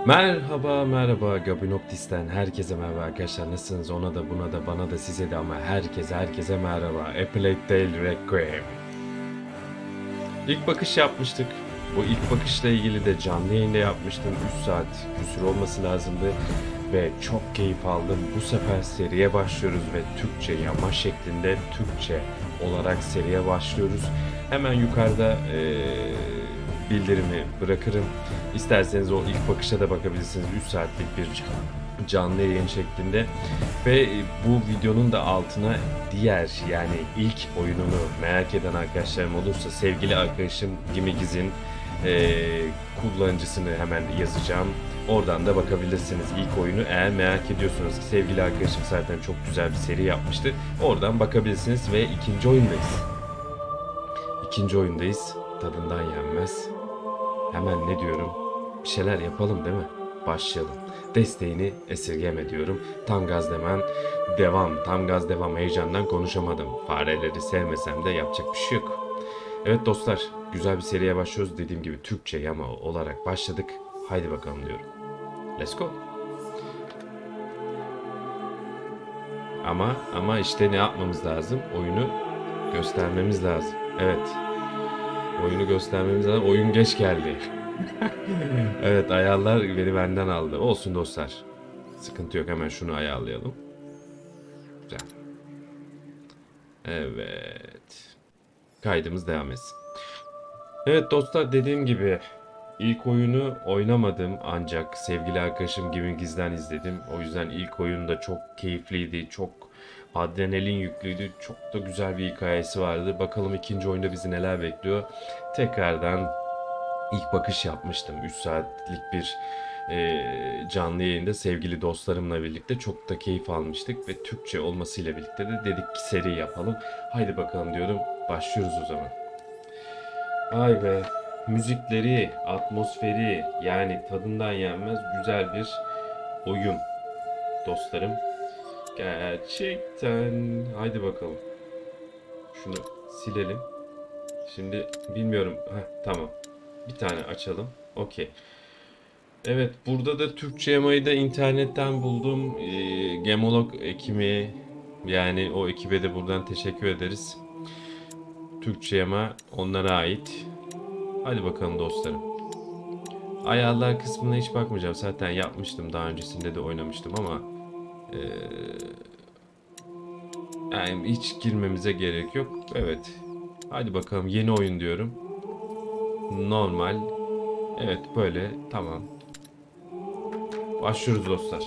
Merhaba merhaba Gabinoptis'ten herkese merhaba arkadaşlar, nasılsınız? Ona da buna da bana da size de ama herkese merhaba. A Plague Tale Requiem. İlk bakış yapmıştık. Bu ilk bakışla ilgili de canlı yayında yapmıştım. 3 saat küsur olması lazımdı ve çok keyif aldım. Bu sefer seriye başlıyoruz ve Türkçe yama şeklinde Türkçe olarak seriye başlıyoruz. Hemen yukarıda bildirimi bırakırım. İsterseniz o ilk bakışa da bakabilirsiniz. 3 saatlik bir canlı yayın şeklinde. Ve bu videonun da altına diğer, yani ilk oyununu merak eden arkadaşlarım olursa sevgili arkadaşım Gimigiz'in kullanıcısını hemen yazacağım. Oradan da bakabilirsiniz ilk oyunu, eğer merak ediyorsanız. Sevgili arkadaşım zaten çok güzel bir seri yapmıştı. Oradan bakabilirsiniz ve ikinci oyundayız. İkinci oyundayız. Tadından yenmez. Hemen ne diyorum? Bir şeyler yapalım değil mi? Başlayalım. Desteğini esirgeme diyorum. Tam gaz demen devam. Tam gaz devam. Heyecandan konuşamadım. Fareleri sevmesem de yapacak bir şey yok. Evet dostlar, güzel bir seriye başlıyoruz. Dediğim gibi Türkçe yama olarak başladık. Haydi bakalım diyorum. Let's go. Ama işte ne yapmamız lazım? Oyunu göstermemiz lazım. Evet. Oyunu göstermemiz lazım. Oyun geç geldi. Evet, ayarlar beni benden aldı. Olsun dostlar. Sıkıntı yok, hemen şunu ayarlayalım. Güzel. Evet. Kaydımız devam etsin. Evet dostlar, dediğim gibi ilk oyunu oynamadım ancak sevgili arkadaşım Gimigiz'den izledim. O yüzden ilk oyun da çok keyifliydi. Çok adrenalin yüklüydü. Çok da güzel bir hikayesi vardı. Bakalım ikinci oyunda bizi neler bekliyor. Tekrardan İlk bakış yapmıştım. 3 saatlik bir canlı yayında sevgili dostlarımla birlikte çok da keyif almıştık ve Türkçe olmasıyla birlikte de dedik ki seri yapalım. Haydi bakalım diyorum. Başlıyoruz o zaman. Ay be. Müzikleri, atmosferi, yani tadından yenmez güzel bir oyun dostlarım. Gerçekten. Haydi bakalım. Şunu silelim. Şimdi bilmiyorum. Tamam. Bir tane açalım. Okey. Evet, burada da Türkçe yamayı da internetten buldum. Gemolog ekimi, yani o ekibe de buradan teşekkür ederiz. Türkçe yama onlara ait. Hadi bakalım dostlarım. Ayarlar kısmına hiç bakmayacağım. Zaten yapmıştım, daha öncesinde de oynamıştım ama yani hiç girmemize gerek yok. Evet. Hadi bakalım, yeni oyun diyorum. Normal. Evet, böyle tamam. Başlıyoruz dostlar.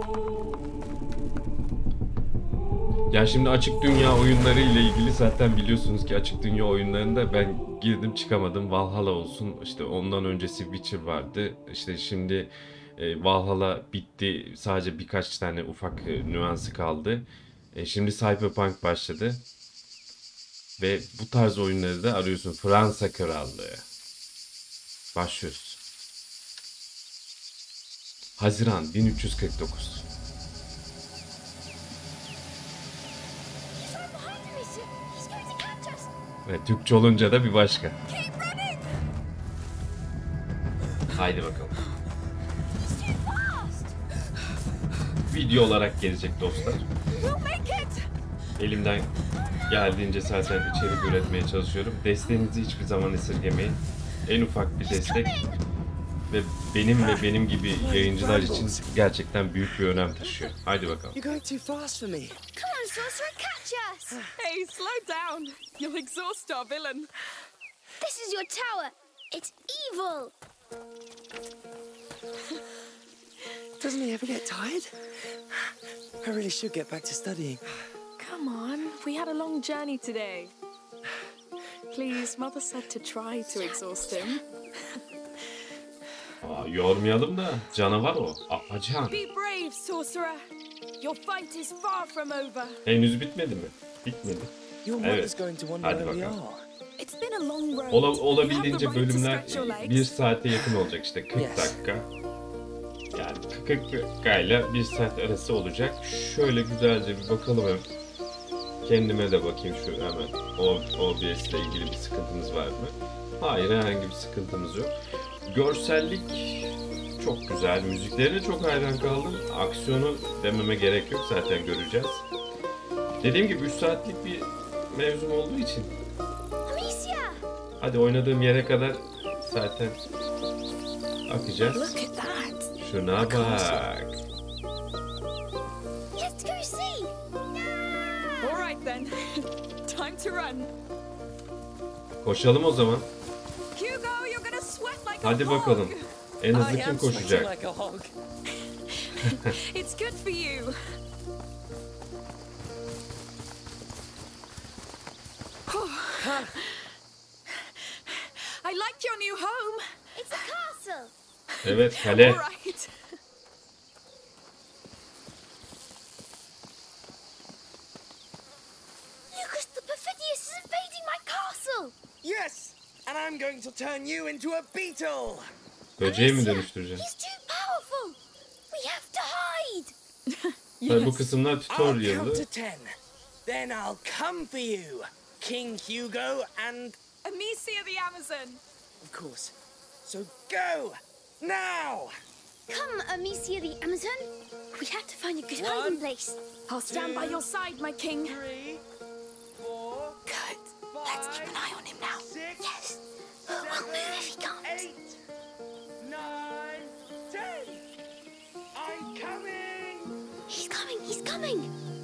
Ya şimdi açık dünya oyunları ile ilgili zaten biliyorsunuz ki açık dünya oyunlarında ben girdim çıkamadım. Valhalla olsun, işte ondan öncesi Witcher vardı. İşte şimdi Valhalla bitti. Sadece birkaç tane ufak nüansı kaldı. Şimdi Cyberpunk başladı. Ve bu tarz oyunları da arıyorsun. Fransa Krallığı. Başlıyoruz. Haziran 1349. Ve Türkçe olunca da bir başka. Haydi bakalım. Video olarak gelecek dostlar. Elimden geldiğince zaten içerik üretmeye çalışıyorum. Desteğinizi hiçbir zaman esirgemeyin. En ufak bir destek ve benim gibi yayıncılar için gerçekten büyük bir önem taşıyor. Haydi bakalım. You're going too fast for me. Come on, sorcerer, catch us! Hey, slow down. You'll exhaust our villain. This is your tower. It's evil. Doesn't he ever get tired? I really should get back to studying. Come on, we had a long journey today. Please, Mother said to try to exhaust him. Yormayalım da, canavar o. Afacan. Be brave, sorcerer. Your fight is far from over. Henüz bitmedi mi? Bitmedi. Your Evet. mother's going to wonder Hadi where we bakalım. are. It's been a long road. Olabildiğince You have the right to bölümler stretch your legs. 1 saate yakın olacak, işte 40 Yes. dakika. Yani 40 dakikayla 1 saat arası olacak. Şöyle güzelce bir bakalım hem. Kendime de bakayım şu hemen. OBS ile ilgili bir sıkıntımız var mı? Hayır, herhangi bir sıkıntımız yok. Görsellik çok güzel. Müziklerine çok hayran kaldım. Aksiyonu dememe gerek yok, zaten göreceğiz. Dediğim gibi 3 saatlik bir mevzum olduğu için. Amicia! Hadi oynadığım yere kadar zaten akacağız. Look at that. Şuna bak. Let's go see! All right then. Time to run. Koşalım o zaman. Hugo, you're gonna sweat like a Hadi hog. bakalım. En hızlı I kim am sweating koşacak? like a hog. It's good for you. I like your new home. It's a castle! Evet, kale. All right. Lucas the Perfidious is invading my castle! Yes, and I'm going to turn you into a beetle. Böceği mi Amicia, dönüştüreceğim? he's too powerful! We have to hide! Tabii bu kısımlar I'll count tutorial'ı. to 10. Then I'll come for you, King Hugo, and Amicia the Amazon. of course. So go now. Come, Amicia the Amazon. We have to find a good hiding place. I'll stand by your side, my king. 3, 4, Good. Let's keep an eye on him now. 6, Yes. We'll move if he comes. 8, 9, 10. I'm coming. He's coming, he's coming.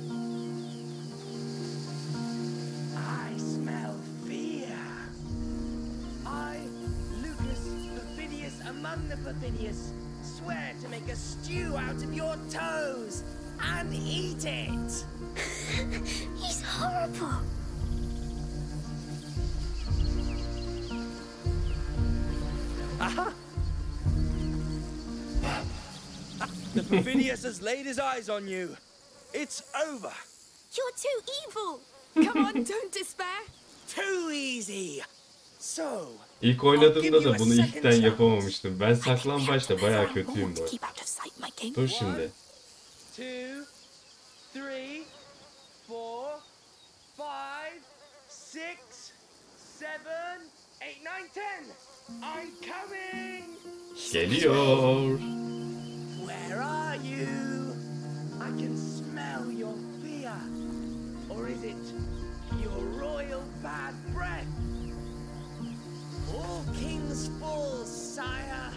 I smell fear. I, Lucas Perfidious among the Perfidious, swear to make a stew out of your toes and eat it. He's horrible. Aha! The Perfidious has laid his eyes on you. It's over. You're too evil. Come on, don't despair. Too easy. So, İlk oynadığımda da bunu ilkten yapamamıştım. Ben saklambaçta bayağı kötüyüm bu arada. Keep out of sight, my king. Dur şimdi. 2, 3, 4, 5, 6, 7, 8, 9, 10. I'm coming. Geliyor. Where are you? I can smell your fear. Or is it your royal bad breath? All kings fall, sire.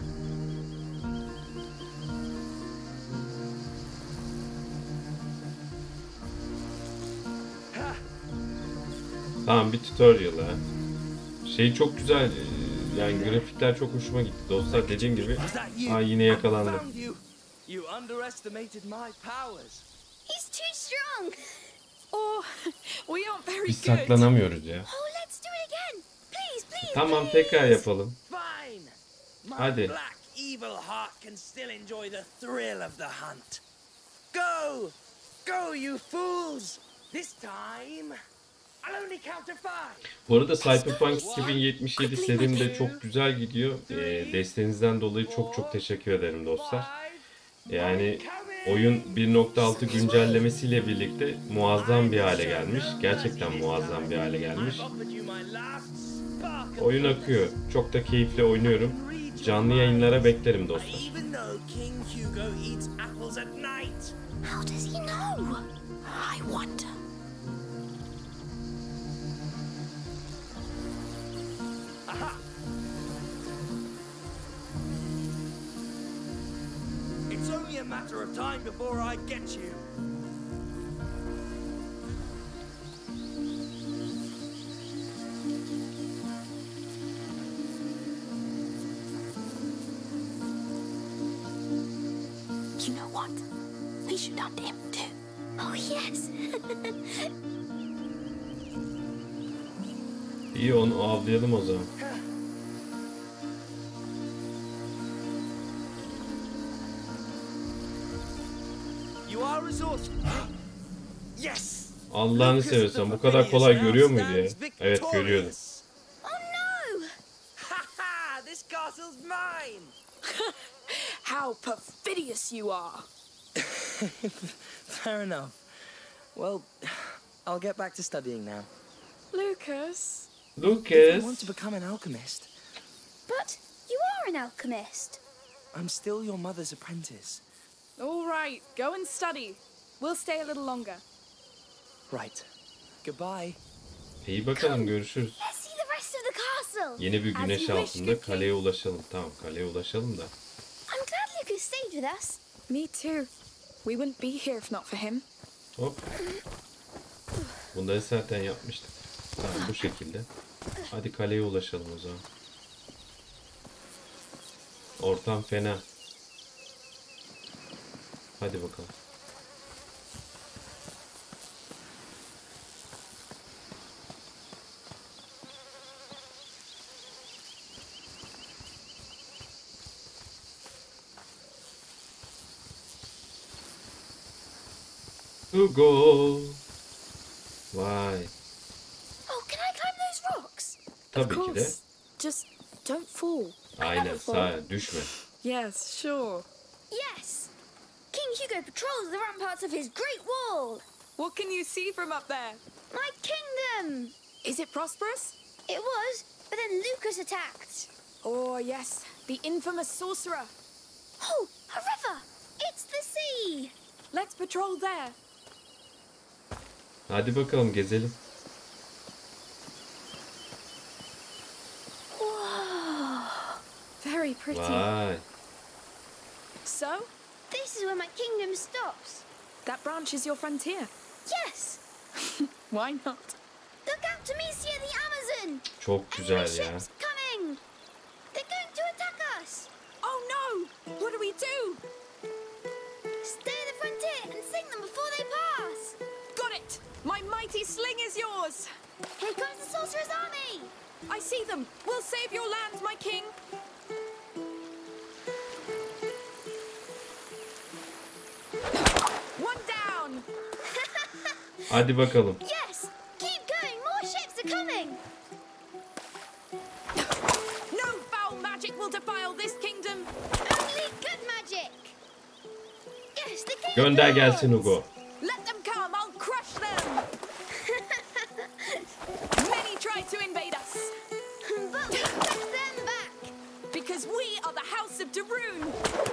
Ha! Tamam, bir tutorial ha. Şey çok güzel. Yani grafikler çok hoşuma gitti. Dostlar dediğim gibi. Is that you? Aa, yine I yakalandım. found you. You underestimated my powers. He's too strong. Oh, we aren't very Biz good. saklanamıyoruz ya. Oh, let's do it again. Please, please. Tamam, please. tekrar yapalım. Fine. My Hadi. black evil heart can still enjoy the thrill of the hunt. Go! Go, you fools! This time, I'll only count to 5. Bu arada Cyberpunk 2077 serim de çok güzel gidiyor. Desteğinizden dolayı çok çok teşekkür ederim dostlar. Yani oyun 1.6 güncellemesiyle birlikte muazzam bir hale gelmiş. Gerçekten muazzam bir hale gelmiş. Oyun akıyor. Çok da keyifli oynuyorum. Canlı yayınlara beklerim dostlar. Even though King Hugo eats apples at night. How does he know? I wonder. Aha! It's only a matter of time before I get you. You know what? We should hunt him too. Oh, yes. İyi, onu avlayalım o zaman. You are resourceful. Yes. Allah'ını Lucas seversen the bu kadar kolay Perfidious görüyor now muydu ya? stands Evet, görüyordu. victorious. Oh, no. Ha ha! This castle's mine. How perfidious you are. Fair enough. Well, I'll get back to studying now. Lucas. I want to Lucas. become an alchemist. But you are an alchemist. I'm still your mother's apprentice. All right, go and study. We'll stay a little longer. Right. Goodbye. İyi bakalım, görüşürüz. Let's see the rest of the castle. Yeni bir As güneş you wish, altında good kaleye ulaşalım. Tamam, kaleye ulaşalım da. I'm glad Lucas stayed with us. Me too. We wouldn't be here if not for him. Hop. Bunları zaten yapmıştık. Tamam, bu şekilde. Hadi kaleye ulaşalım o zaman. Ortam fena. Hadi bakalım. Hugo. Vay. Oh, can I climb those rocks? Tabii ki de. Course. Just don't fall. Aynen, sağ düşme. Yes, sure. Yes. King Hugo patrols the ramparts of his great wall. What can you see from up there? My kingdom. Is it prosperous? It was, but then Lucas attacked. Oh, yes, the infamous sorcerer. Oh, a river. It's the sea. Let's patrol there. Hadi bakalım, gezelim. Whoa. Very pretty. Vay. So, This is where my kingdom stops. that branch is your frontier. Yes. Why not? Look out to Mysia the Amazon. Çok My güzel ya. ship's coming. They're going to attack us. Oh no! What do we do? Stay at the frontier and sink them before they pass. Got it! My mighty sling is yours! Here comes the sorcerer's army. I see them! We'll save your land, my king! One down! Hadi bakalım. Yes. Keep going. More ships are coming. No foul magic will defile this kingdom! Only good magic. Yes, the king. Gönder of gelsin lords. Hugo. Let them come! I'll crush them! Many tried to invade us, But we pushed them back. because we are the House of Darun!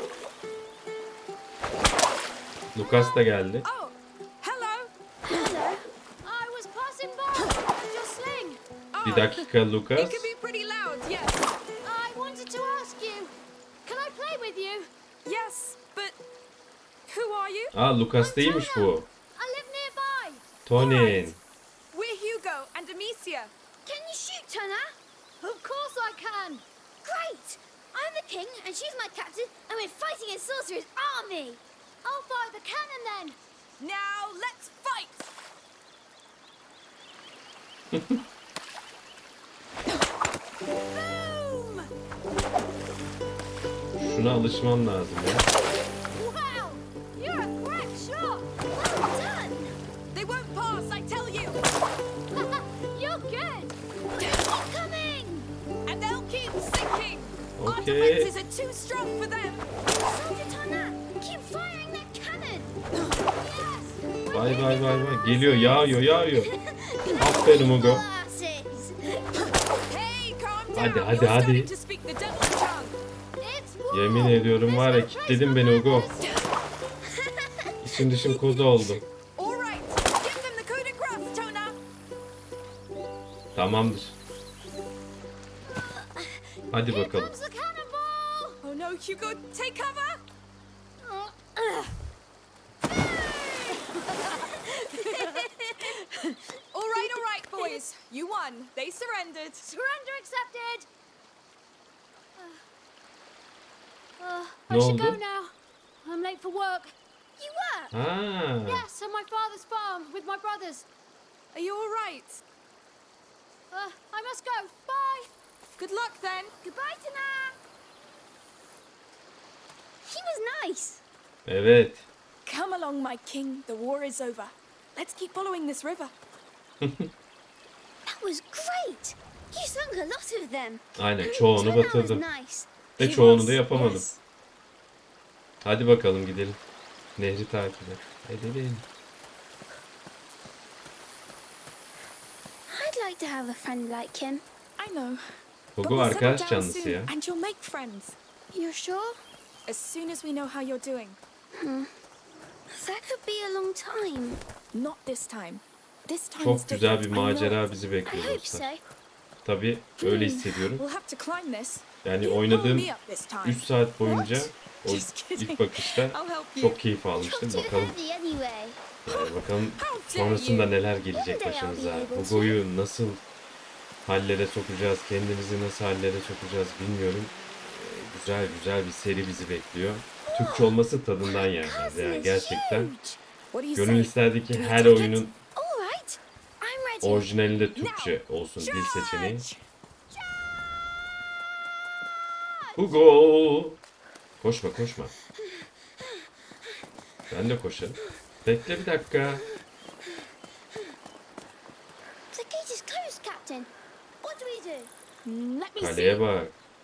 Lucas da geldi. Oh, hello! Hello. I was passing by. Your sling. Oh, Bir dakika it Lucas. can be pretty loud, yes. I wanted to ask you. Can I play with you? Yes, but who are you? Aa, Lucas değilmiş bu. I live nearby. Tonin. We're Hugo and Amicia. Can you shoot, Tona? Of course I can. Great. I'm the king and she's my captain and we're fighting a sorcerer's army. I'll fire the cannon then. Now let's fight! Boom! Şuna alışmam lazım ya. Wow. You're a crack shot. Well done. They won't pass, I tell you! You're good. Keep coming. And they'll keep sinking! Our Okay. defenses are too strong for them! Soldier Tona, keep firing that cannon. Yes. Vay vay vay vay. Geliyor, yağıyor, yağıyor. Aferin Hugo. Glasses. Hey, calm down! Hadi, hadi, You're hadi. starting to speak the devil's tongue! It's war. Yemin ediyorum var ya, kilitledin beni Hugo. İçim dışım koza oldu. All right, give them the coup de grace, Tona! Tamamdır. Hadi Here bakalım. comes the cannonball. Oh no, Hugo, take cover! All right, boys. You won. They surrendered. Surrender accepted. Ne I should go oldu? now. I'm late for work. You work? Ha. Yes, on my father's farm with my brothers. Are you all right? I must go. Bye. Good luck then. Goodbye, Tana. He was nice. Evet. Come along, my king. The war is over. Let's keep following this river. That was great. You sunk a lot of them. Aynen, çoğunu Tana was batırdım. nice. Ve He çoğunu was, da yapamadım. yes. Hadi bakalım gidelim. Nehri takip edelim. I'd like to have a friend like him. I know. But Hugo we'll settle arkadaş down canlısı soon, ya. and you'll make friends. You're sure? as soon as we know how you're doing. That could be a long time. Not this time. This time is Çok güzel bir different, I know. macera bizi I bekliyor hope dostlar. so. Tabii öyle hissediyorum. We'll have to climb this. Yani You oynadığım pull me up this time. 3 saat boyunca o Just kidding. ilk bakışta I'll help you. çok keyif almıştım. Not too Bakalım heavy anyway. bakalım How dare sonrasında you? neler gelecek One day I'll başımıza. be able to. Hugo'yu nasıl hallere sokacağız, kendimizi nasıl hallere sokacağız bilmiyorum. Güzel güzel bir seri bizi bekliyor. Türkçe olması tadından yani. Cousin Yani is gerçekten huge. What do you gönül say? isterdi ki Do we her take it? oyunun All right, I'm ready. orijinalinde Türkçe olsun dil seçeneği. Hugo! Koşma koşma. Ben de koşarım. Bekle bir dakika. The gate is closed, Captain. What do we do? Let me see. Kaleye bak.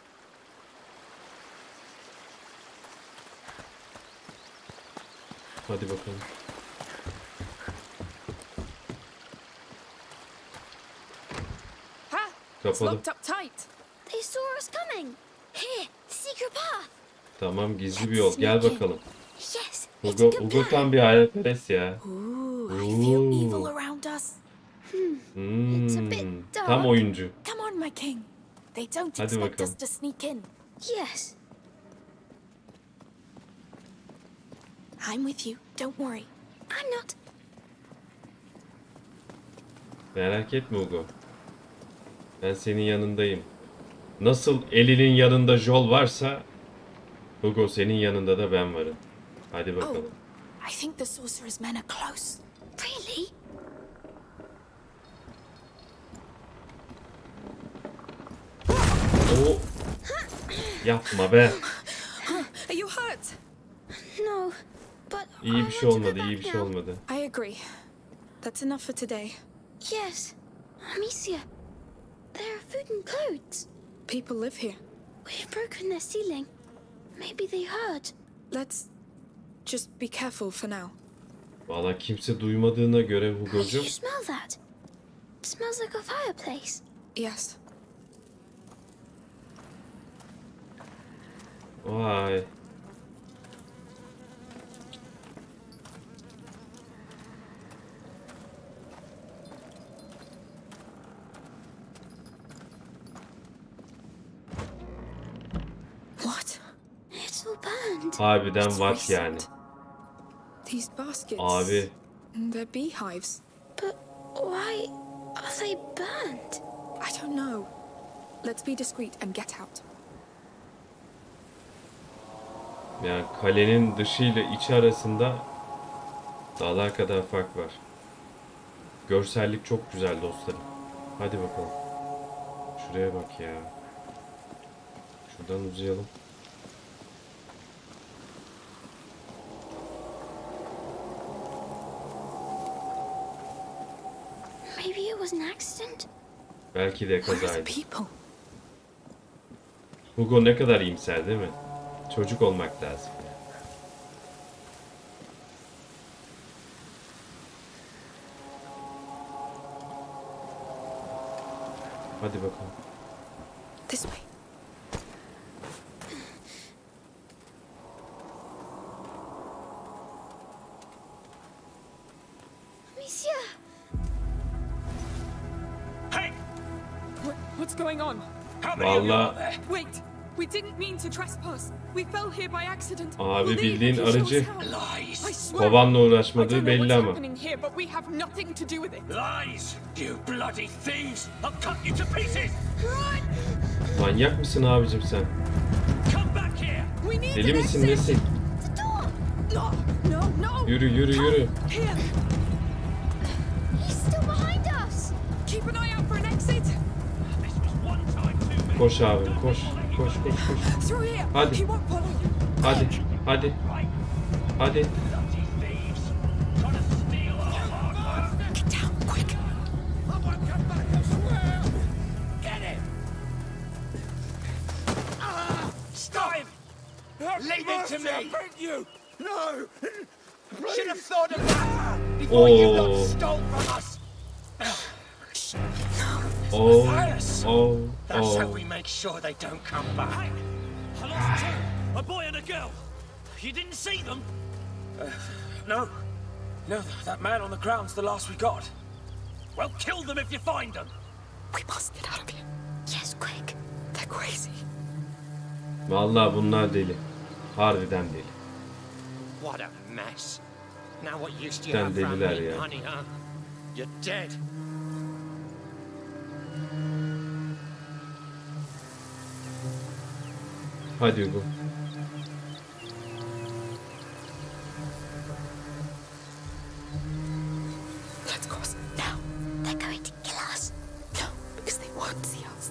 Hadi bakalım. Ha! It's Kapalı. locked up tight. They saw us coming. Here, secret path. Tamam gizli bir yol. Gel bakalım. Yes, it's Hugo, a good Hugo plan. tam bir hayalperest ya. Ooh, I feel Ooh. evil around us. It's a bit dark. Tam oyuncu. Come on, my king. They don't Hadi expect bakalım. us to sneak in. Yes. I'm with you. Don't worry. I'm not. Merak etme Hugo. Ben senin yanındayım. Nasıl elinin yanında Joel varsa Hugo senin yanında da ben varım. Hadi bakalım. I think the sorcerer's men are close. Really? Oo. Yapma be. Are you hurt? No, but İyi I bir şey want to go olmadı, iyi bir back şey now. olmadı. I agree. That's enough for today. Yes. Amicia, there are food and clothes. People live here. We've broken their ceiling. Maybe they heard. Let's just be careful for now. Valla kimse duymadığına göre You Hugo'cum smell that? It smells like a fireplace. Yes. vay. What? It's all burned. Harbiden It's var recent. yani. These baskets. Abi They're beehives. But why are they burned? I don't know. Let's be discreet and get out. yani kalenin dışı ile içi arasında dağlar kadar fark var. Görsellik çok güzel dostlarım. Hadi bakalım. Şuraya bak ya. Şuradan uzayalım. Maybe it was an accident? Belki de Where are the kazaydı. people? Hugo ne kadar iyimser değil mi? Çocuk olmak lazım. Hadi bakalım. This way. Amicia! Hey! What's going on? How many of you Vallahi- are there? Wait! We didn't mean to trespass. We fell here by accident. Abi Leave bildiğin if you show us arıcı. how. I Lies! swear. Kovanla I don't uğraşmadığı know belli what's ama. happening here, but we have nothing to do with it. Lies! You bloody thieves! I'll cut you to pieces! Manyak mısın abicim sen? Come back here! We need Deli an misin exit. nesin? The door! No, no, no. Yürü yürü yürü. Here. He's still behind us! Keep an eye out for an exit. This was one time too many. Koş abim koş. Koş koş koş. Through here. Hadi. He won't follow you. Hadi hadi Right? hadi. Bloody thieves! Trying to steal our hard work! Get down, quick. I won't come back, I swear! Get him! Stop him! Leave it to me! You! No! Should have thought of that before you lot Oh. stole from us! Oh Alice! oh That's how oh. we make sure they don't come back. I lost two. A boy and a girl. You didn't see them? No. No, that man on the ground's the last we got. Well, kill them if you find them. We must get out of here. Yes, quick. They're crazy. Vallahi bunlar deli. Harbiden deli. What a mess. Now what use do you Cidden have for deliler me, ya. honey, huh? You're dead. Hadi Hugo. Let's cross now. They're going to kill us. No, because they won't see us.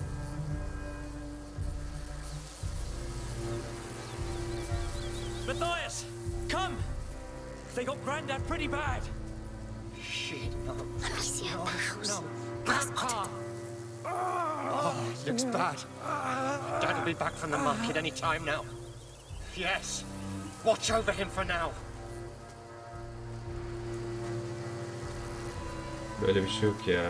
Matthias, come. They got Grandad pretty bad. Shit, no. Amicia, mouse. No. Grandpa! Oh, looks bad. Dad'll be back from the market any time now. Yes. Watch over him for now. Böyle bir şey yok ya.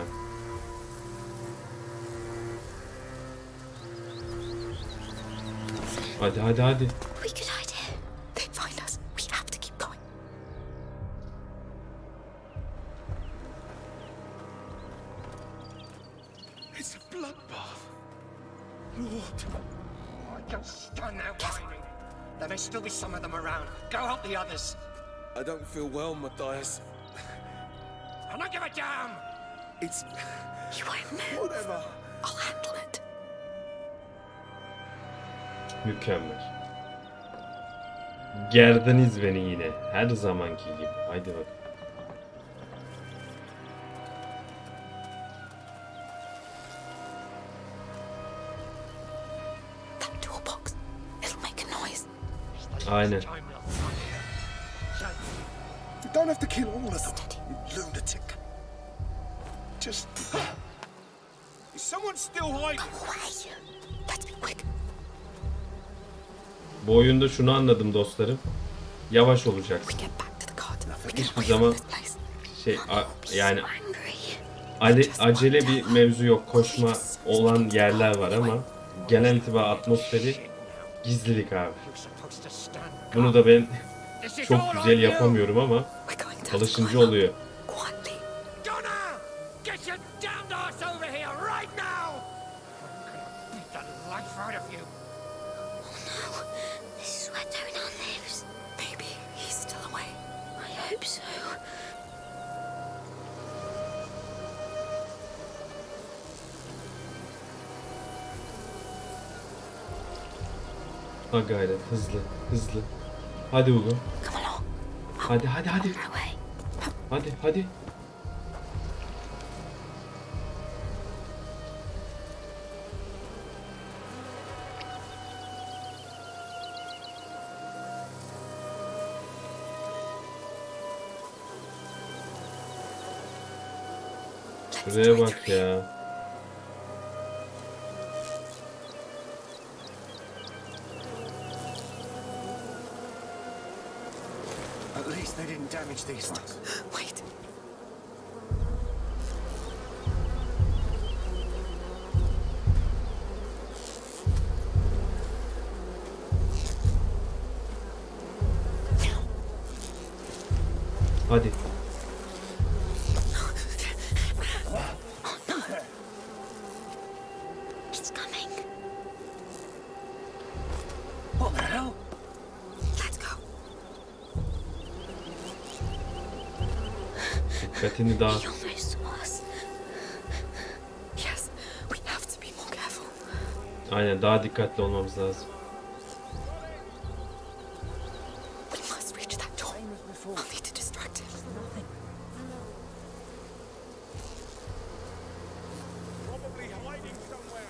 Hadi hadi hadi. We could hide here. They'd find us. We have to keep going. It's a bloodbath. Lord. I can't stand there whining. There may still be some of them around. Go help the others. I don't feel well, Matthias. I don't give a damn! It's You won't move. whatever. I'll handle it. Mükemmel. Gerdiniz beni yine. Her zamanki gibi. Haydi bak. That toolbox. It'll make a noise. Aynen. Time we'll find here. You don't have to kill all of them, Steady. you lunatic. Just... Is someone still hiding? Away. Let's be quick. Bu oyunda şunu anladım dostlarım. Yavaş olacaksın. We get back to the cart. We get Hiçbir away from zaman this place. şey yani Angry. acele bir mevzu yok. Koşma olan yerler var ama genel itibar atmosferi gizlilik abi. You're supposed to stand Bunu da ben This is çok all güzel on you. yapamıyorum ama We're going to alışınca oluyor. Quietly. Donna! Get your damned ass over here right now! I'm gonna beat the life out of you. No, this is where Donan lives. Maybe he's still away. I hope so. Ha gayret hızlı hızlı. Hadi Hugo. Come along. Hadi hadi hadi. No way. Hadi hadi. Let's Şuraya do it bak through. ya. At least they didn't damage these ones. Wait. Hadi. It's coming. What the hell? Let's go. Dikkatini dağıt. He almost saw us. Yes, we have to be more careful. Aynen daha dikkatli olmamız lazım. We must reach that door. I'll need to distract him. Probably hiding somewhere.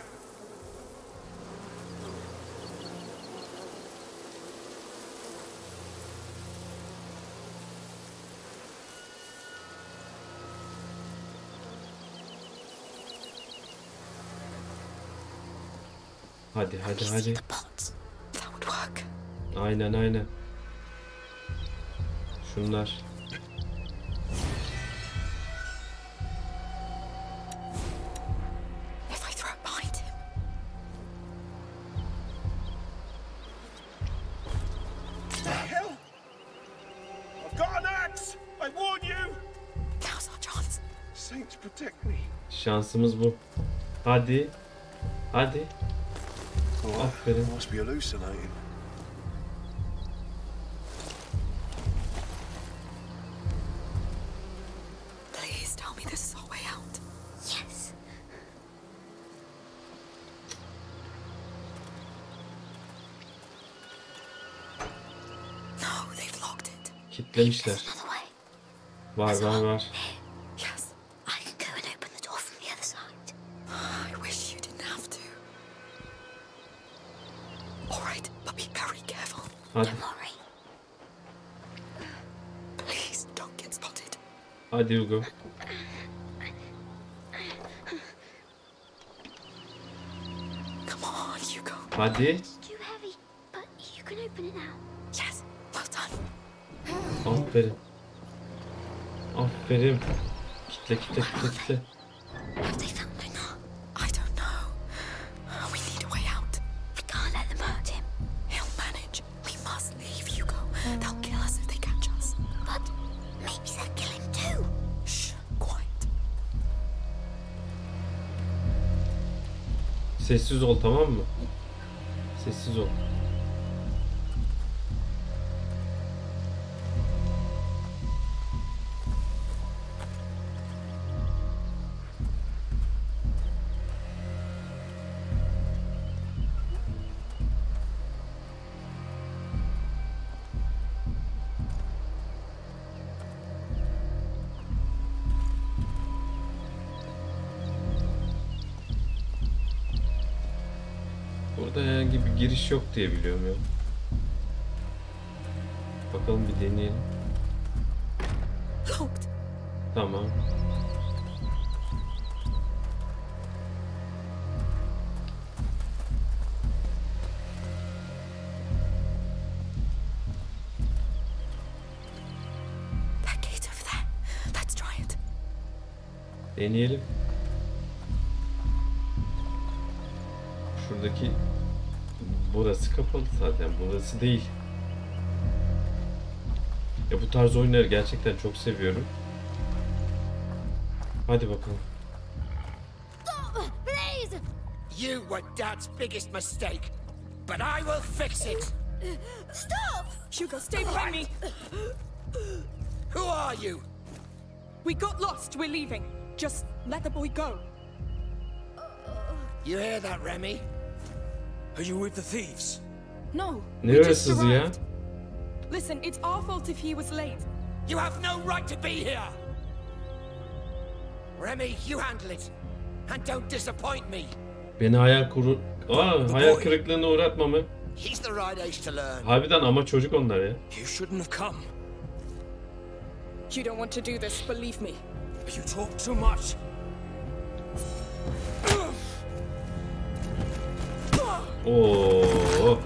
Hadi hadi We see hadi. the pots. That would work. Aynen aynen. Şunlar. If I throw it behind him. saints protect me. Şansımız bu. Hadi. Hadi. Oh, Aferin. I must be hallucinating. Please tell me this is our way out. Yes. No, they've locked it. Kitlemişler. Another way. Var. Yes. I can go and open the door from the other side. I wish you didn't have to. All right, but be very careful. Hadi. Don't worry. Please don't get spotted. Hadi Hugo. Come on, Hugo. Hadi. It's too heavy, but you can open it now. Yes, well done. Aferin. Aferin. Kitle. Have they found my knob? I don't know. We need a way out. We can't let them hurt him. He'll manage. We must leave, Hugo. They'll kill us if they catch us. But maybe they'll kill him too. Shh, quiet. Sessiz ol, tamam mı? Sessiz ol. Burada herhangi bir giriş yok diye biliyorum ya. Bakalım bir deneyelim. Locked. Tamam. That gate over there. Let's try it. Deneyelim. Şuradaki burası kapalı zaten. Burası değil. Ya bu tarz oyunları gerçekten çok seviyorum. Hadi bakalım. Stop, please! You were Dad's biggest mistake, but I will fix it. Stop! Hugo, stay by me. Who are you? We got lost. We're leaving. Just let the boy go. You hear that, Remy? Are you with the thieves? No. Ne we just hırsızı ya? arrived. Listen, it's our fault if he was late. You have no right to be here! Remy, you handle it. And don't disappoint me. Beni hayal kırıklığına uğratma mı? He's the right age to learn. Harbiden ama çocuk onlar ya. You shouldn't have come. You don't want to do this, believe me. You talk too much. Oo.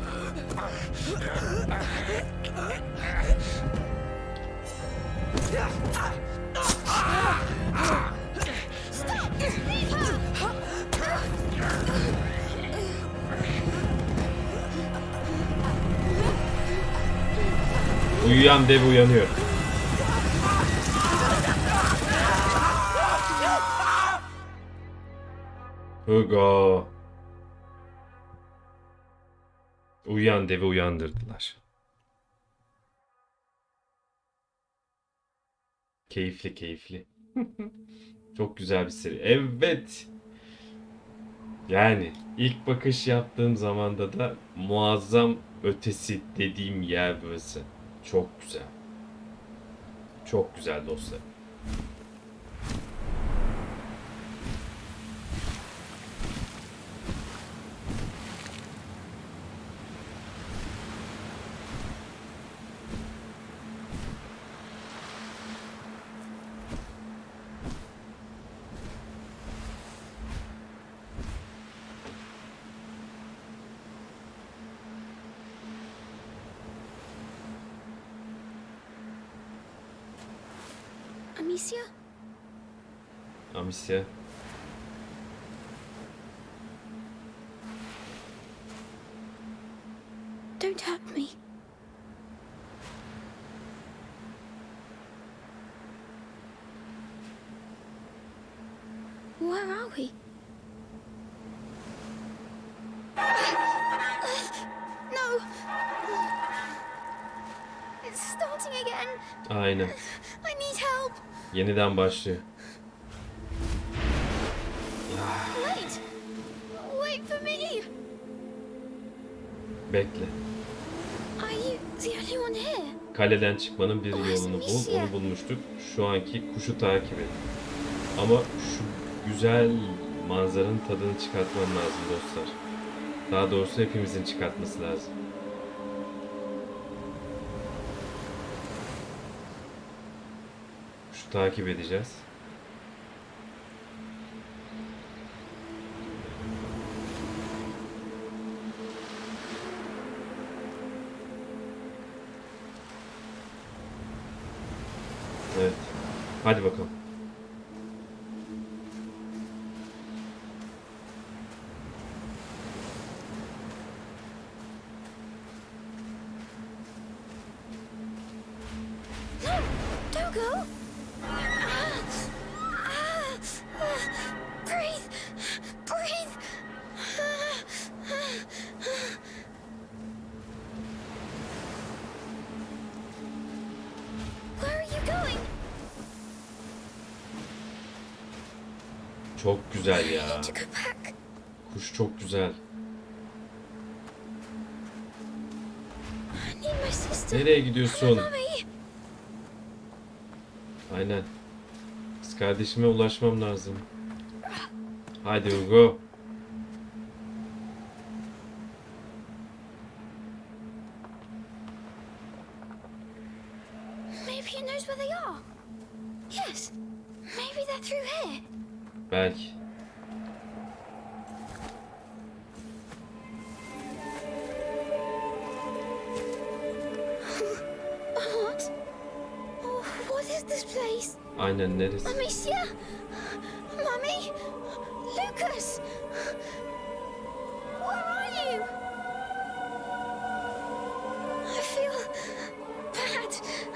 Uyuyan dev uyanıyor. Hugo. Uyuyan devi uyandırdılar. Keyifli. Çok güzel bir seri. Evet. Yani ilk bakış yaptığım zamanda da muazzam ötesi dediğim yer burası. Çok güzel. Çok güzel dostlar. Amicia? Amicia. Don't hurt me. Where are we? No. It's starting again. Aynen. I need help. Yeniden başlıyor. Wait. Wait for me. Bekle. Are you the only one here? Kaleden çıkmanın bir yolunu bul. Onu bulmuştuk. Şu anki kuşu takip et. Ama şu güzel manzaranın tadını çıkartmam lazım dostlar. Daha doğrusu hepimizin çıkartması lazım. Kuşu takip edeceğiz. Evet. Hadi bakalım. No, don't go. Breathe, breathe. Where are you going? Çok güzel ya. I need to go back. Kuş çok güzel. I need my sister. Nereye gidiyorsun? Mommy. Aynen. Kız kardeşime ulaşmam lazım. Haydi Hugo. Maybe he knows where they are. Yes. Maybe they're through here. Belki. What? Oh, what is this place? Aynen neresi? Amicia? Mummy? Lucas? Where are you? I feel bad.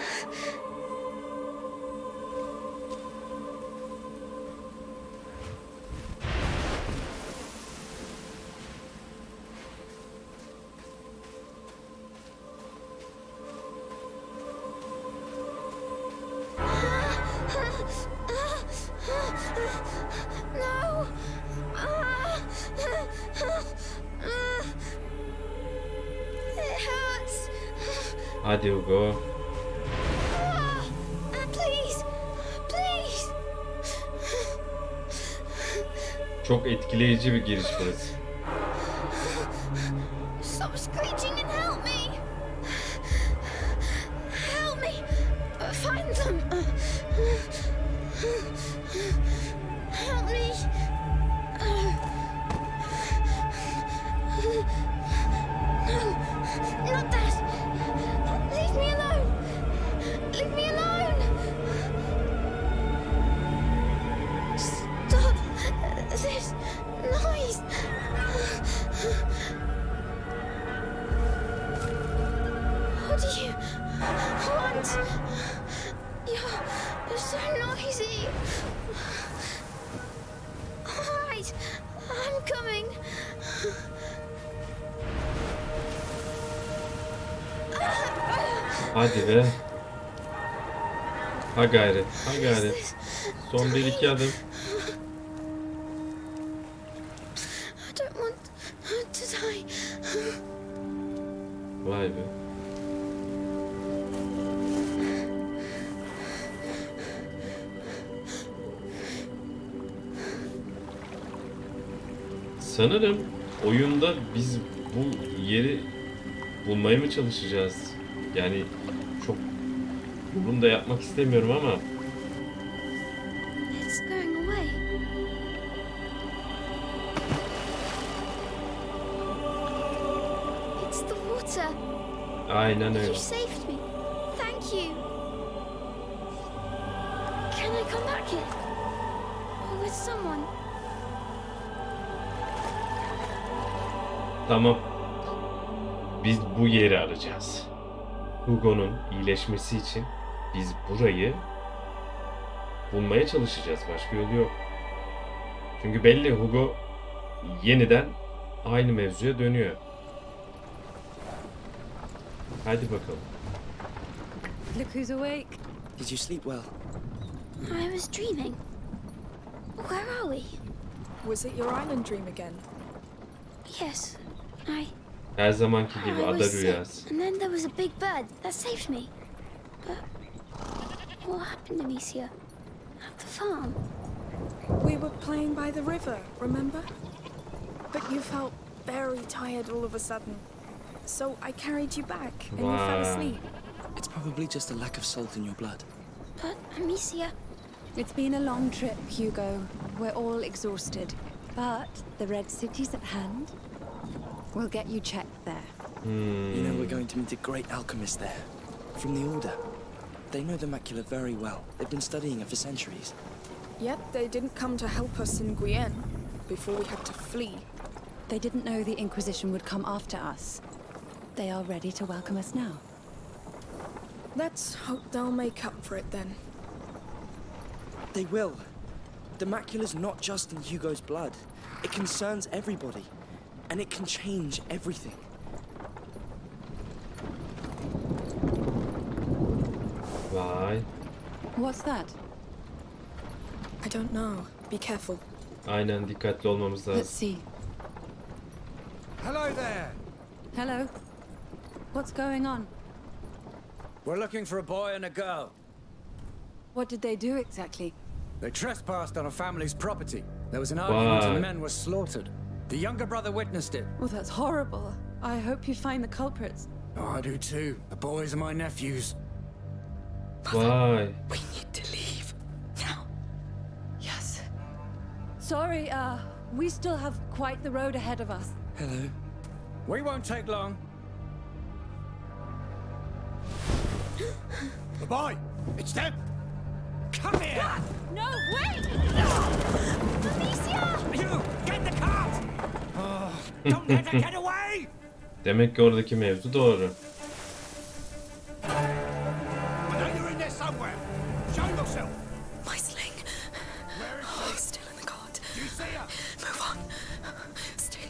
No. It hurts. Hadi Hugo. Please. Please. Çok etkileyici bir giriş burası. Stop screeching and help me. Help me find them. Help me. No, not that. Leave me alone. Leave me alone. Stop this noise. What do you want? You're so noisy. All right, I'm coming. Hadi be. Ha gayret. Ha gayret. Son 1-2 adım. I don't want to die. Vay be. Sanırım oyunda biz bu yeri bulmaya mı çalışacağız? Yani çok bunu da yapmak istemiyorum ama It's going away. It's the water. aynen öyle. You saved me. Thank you. Can I come back here? Or with someone? Tamam. Biz bu yeri arayacağız. Hugo'nun iyileşmesi için biz burayı bulmaya çalışacağız. Başka yolu yok. Çünkü belli Hugo yeniden aynı mevzuya dönüyor. Hadi bakalım. Look who's awake. Did you sleep well? I was dreaming. Where are we? Was it your island dream again? Yes, Her zamanki gibi I ada was sick, rüyası. and then there was a big bird that saved me. But what happened to Amicia at the farm? We were playing by the river, remember? But you felt very tired all of a sudden. So I carried you back and you fell Wow. asleep. It's probably just a lack of salt in your blood. But Amicia, It's been a long trip, Hugo. We're all exhausted. But the Red City's at hand. We'll get you checked there. You know, we're going to meet a great alchemist there. From the Order. They know the macula very well. They've been studying it for centuries. Yet they didn't come to help us in Guyenne before we had to flee. They didn't know the Inquisition would come after us. They are ready to welcome us now. Let's hope they'll make up for it then. They will. The macula's not just in Hugo's blood. It concerns everybody. And it can change everything. Vay. What's that? I don't know. Be careful. Aynen dikkatli olmamız Let's lazım. see. Hello there. Hello? What's going on? We're looking for a boy and a girl. What did they do exactly? They trespassed on a family's property. There was an argument Wow. and men were slaughtered. The younger brother witnessed it. Oh, that's horrible. I hope you find the culprits. Oh, I do too. The boys are my nephews. Vay. We need to leave. Now. Yes. Sorry, we still have quite the road ahead of us. Hello. We won't take long. The boy! It's them! Come here! No, wait! Amicia! You! Get the cart! Oh, don't let her get away! Demek ki oradaki mevzu doğru. I know you're in there somewhere. Show yourself! My sling. Where is Oh, she? he's still in the cart. Do you see her? Move on. Stay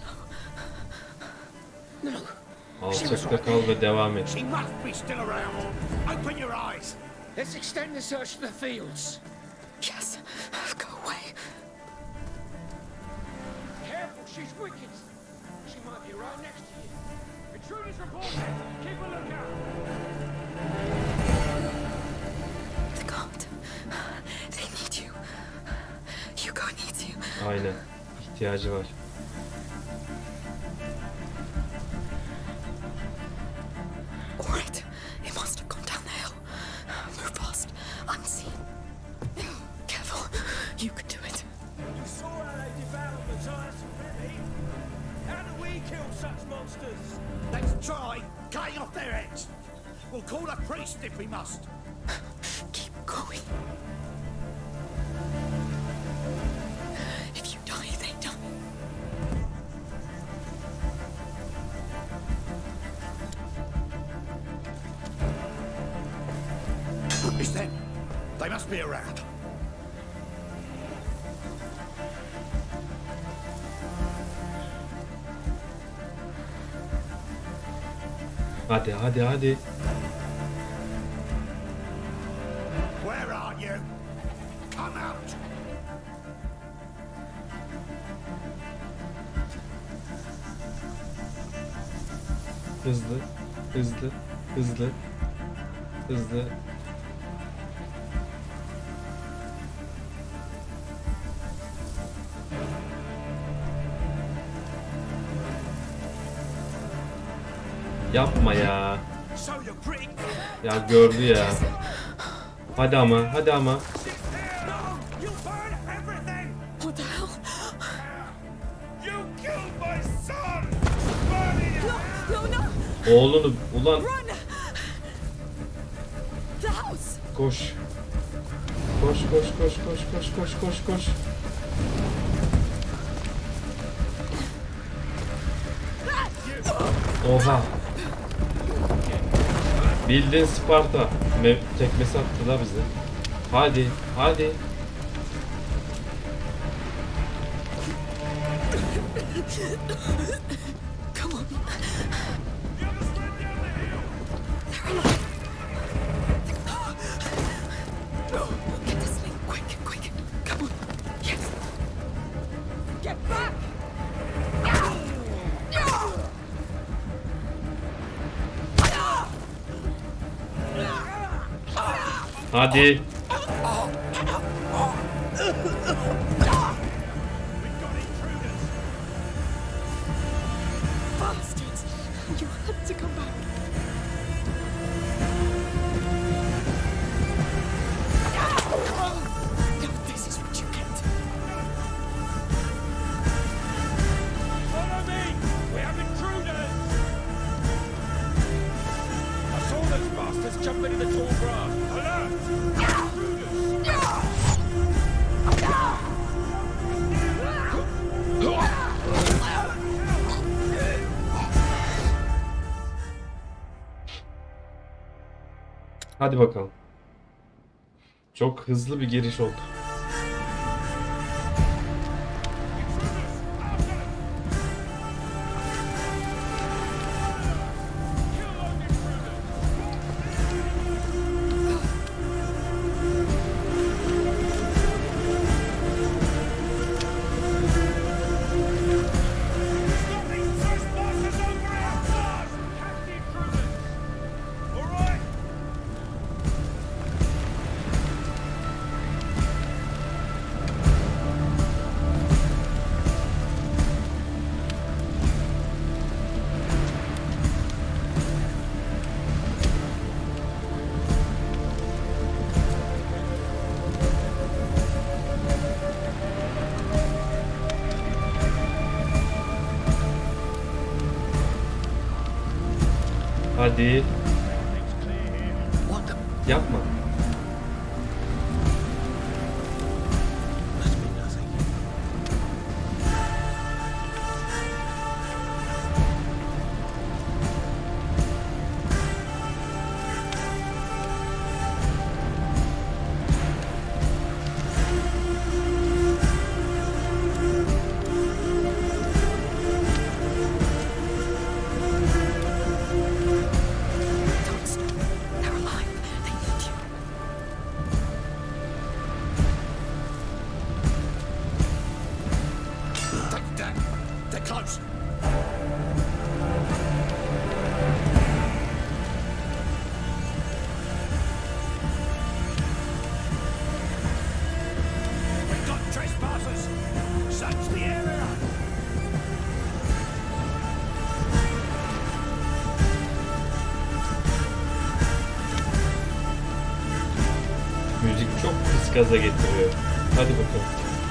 low. No. Alçakta kal ve devam et. She must be still around. Open your eyes. Let's extend the search to the fields. Yes. Go away. Careful, she's wicked. She might be right next to you. Intruders reported. Keep a lookout. The cart. They need you. Hugo needs you. Aynen. İhtiyacı var. All right. It must have gone down the hill. Move fast. Unseen. Careful. You can do it. You saw how they devoured the tiresome Remy. How do we kill such monsters? Let's try cutting off their heads. We'll call a priest if we must. Keep going. If you die, they die. It's them. They must be around. Hadi hadi hadi. Where are you? Come out. Hızlı. Hızlı. Hızlı. Hızlı. Yapma ya. So you're pretty. Ya gördü ya. Hadi ama, hadi ama. No, you burn everything. What the hell? You killed my son. Burning it. No, no! Oğlunu ulan Run! The house! koş. Koş koş koş koş koş koş koş koş. Oha. Bildiğin Sparta. Tekmesi attı da bize. Hadi, hadi. Come on. The others went down the hill. They're alive. No, get the sling. Quick, quick. Come on. Yes. Get back! Hadi. Bastards! You had to come back. Now this is what you get. Follow me! We have intruders! I saw those bastards jump into the tall grass. Alert! Hadi bakalım. Çok hızlı bir giriş oldu. Stop these trespassers over our cars! Catch the intruders! All right! Hadi. Yapma. Don't stop. They're alive. They need you. They're close. We've got trespassers. Search the area. Müzik çok pis gaza getiriyor. Hadi bakalım.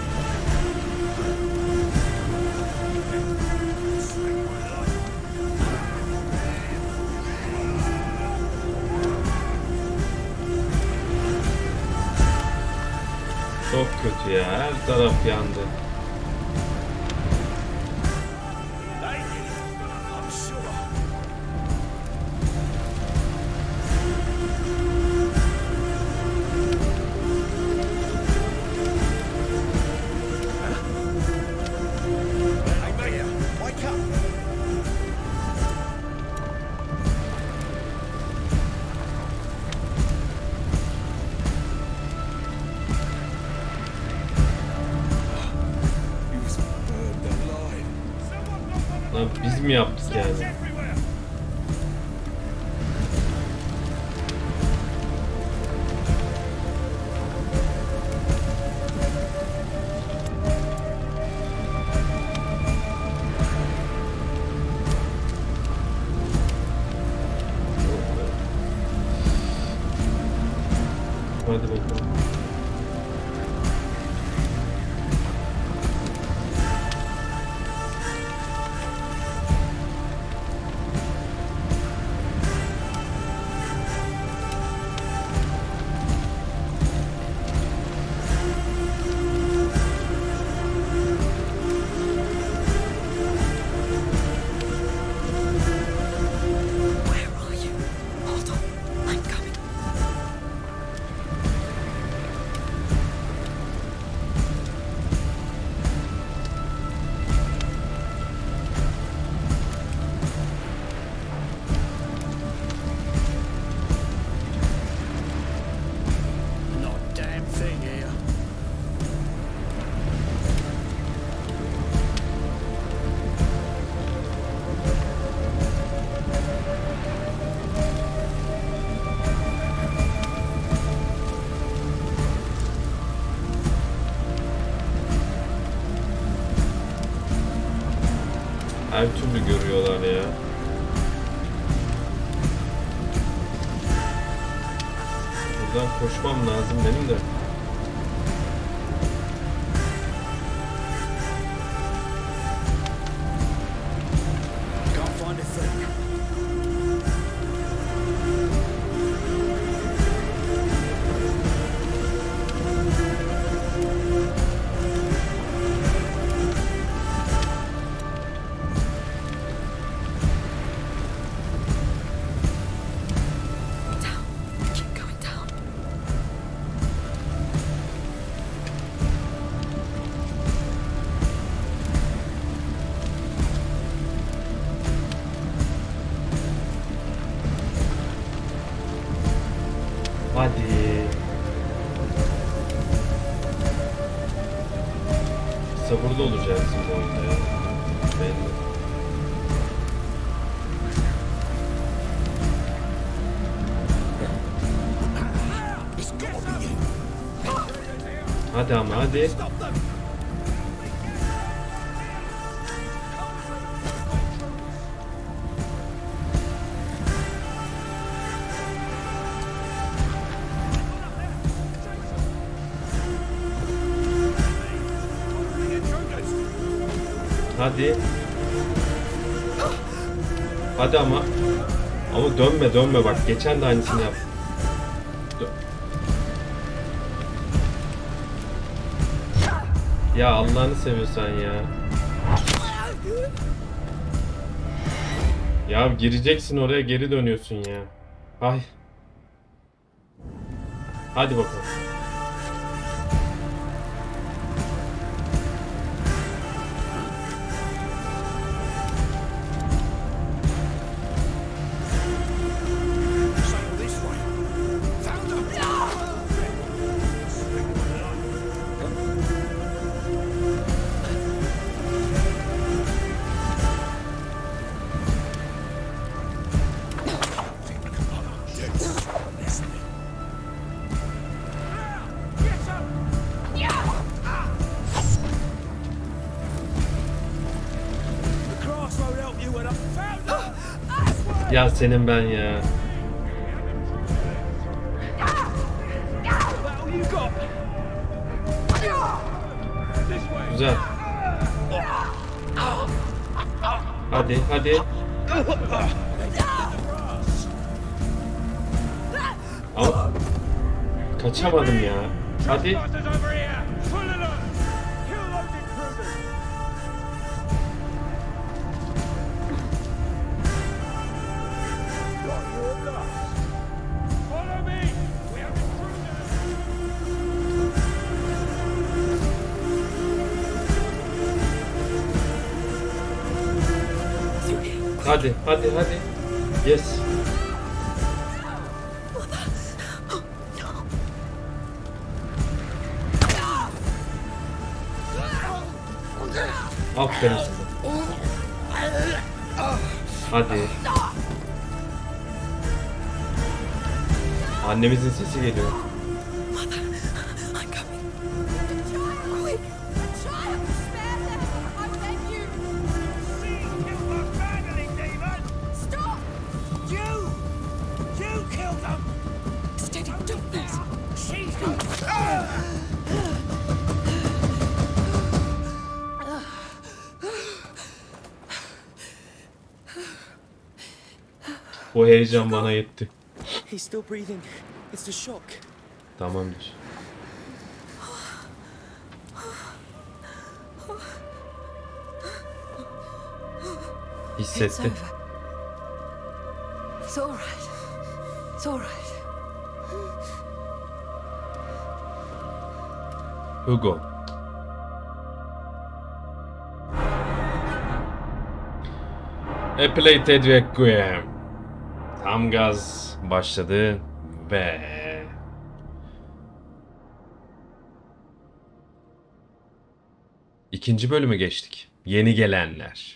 Çok kötü ya. Her taraf yandı. I'm sure. Hey, mate, wake up. He was burned alive. Lan biz mi yaptık yani? Everywhere! Hadi bakalım. Where are you? Hold on. I'm coming. geliyorlar ya. Buradan koşmam lazım benim de. Can't find a thing. Down. Keep going down. Hadi. Sabırlı olacaksın bu oyunda ya. Belli. It's gotta be you. Hadi ama hadi. Stop them! Hadi. Hadi ama. Ama dönme dönme bak. Geçen de aynısını yap. Ya Allah'ını seviyorsan ya. Ya gireceksin oraya geri dönüyorsun ya. Ay. Hadi bakalım. Sail this way. Found them! The grass won't help you when I found them! Ya senin ben ya. That all you got? This way. Güzel. Hadi hadi. Ama kaçamadım ya. Hadi. Bastards over here! Full of them! Kill those intruders! Right, you're at last. Follow me! We have intruders! Hadi hadi hadi. Yes. Aferin size. Hadi. Annemizin sesi geliyor. I'm coming. Quick. Child, spare them! I beg you! Kill my family, demon! Stop! You killed them! Steady, don't miss. She's got... Bu heyecan bana yetti. He's still breathing. It's the shock. Tamamdır. It's Hissetti. over. It's all right. It's all right. Hugo. A Plated Requiem. Tam gaz başladı ve ikinci bölüme geçtik. Yeni gelenler.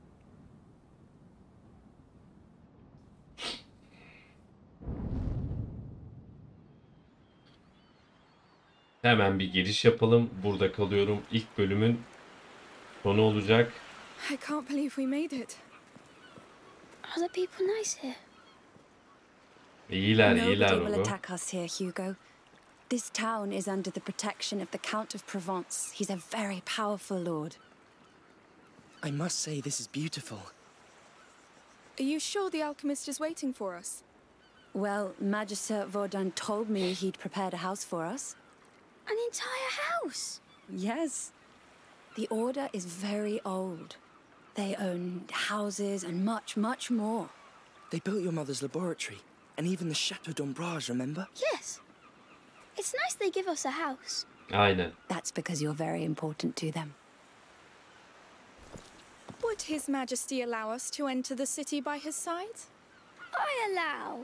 Hemen bir giriş yapalım. Burada kalıyorum. İlk bölümün sonu olacak. I can't believe we made it. Are the people nice here? İyiler, Nobody iyiler will Hugo. attack us here, Hugo. This town is under the protection of the Count of Provence. He's a very powerful lord. I must say this is beautiful. Are you sure the alchemist is waiting for us? Well, Magister Vaudin told me he'd prepared a house for us. An entire house? Yes. The Order is very old. They own houses and much, much more. They built your mother's laboratory, and even the Chateau d'Ombrage, remember? Yes. It's nice they give us a house. Aynen. That's because you're very important to them. Would His Majesty allow us to enter the city by his side? I allow.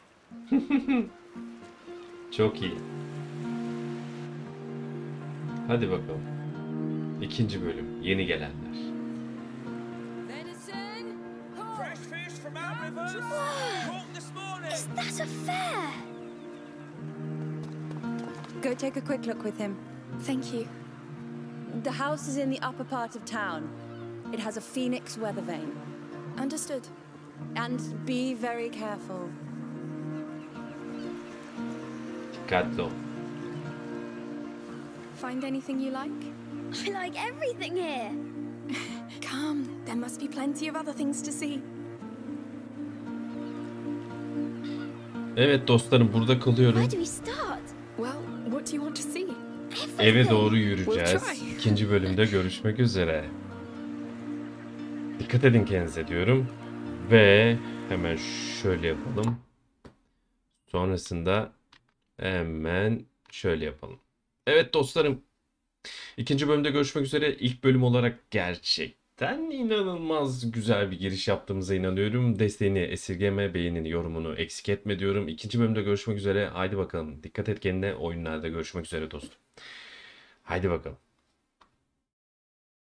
Çok iyi. Hadi bakalım. İkinci bölüm. Yeni gelenler. Fresh fish from our rivers. Caught this morning. Is that a fair? Go take a quick look with him. Thank you. The house is in the upper part of town. It has a phoenix weather vane. Understood. And be very careful. Dikkatli ol. Find anything you like? I like everything here. Come, there must be plenty of other things to see. Evet dostlarım, burada kalıyorum. Where do we start? Well, what do you want to see? Eve doğru yürüyeceğiz. We'll try. İkinci bölümde görüşmek üzere. Dikkat edin kendinize diyorum. Ve hemen şöyle yapalım. Sonrasında hemen şöyle yapalım. Evet dostlarım. İkinci bölümde görüşmek üzere. İlk bölüm olarak gerçekten inanılmaz güzel bir giriş yaptığımıza inanıyorum. Desteğini esirgeme, beğenini, yorumunu eksik etme diyorum. İkinci bölümde görüşmek üzere. Haydi bakalım. Dikkat et kendine. Oyunlarda görüşmek üzere dostum. Haydi bakalım.